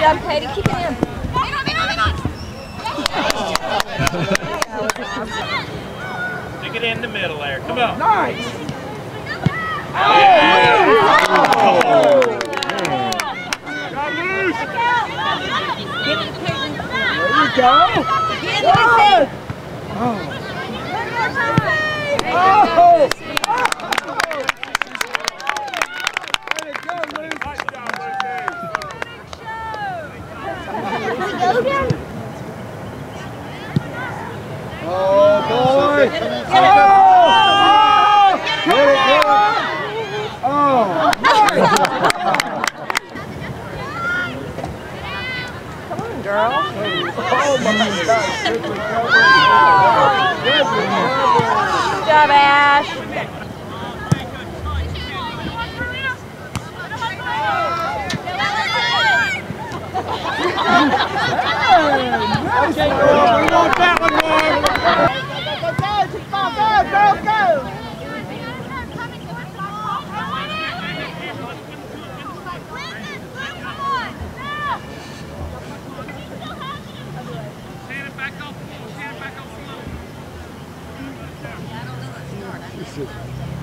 job, Katie. Keep it in. Stick it in the middle there. Come on. Nice. Yeah. Got loose. Give it to Peyton. There you go. Get Good. Oh. Oh. Way to go, Lynn. Nice job, Lucy. Oh, boy. Get it. Oh. Get it, get it. Oh. Come on, girl. Oh, my God. Good recovery. Good recovery. Good job, Ash. Okay, we want that one, Mark. Go. Stand it back off the wall. Stand it back off the wall.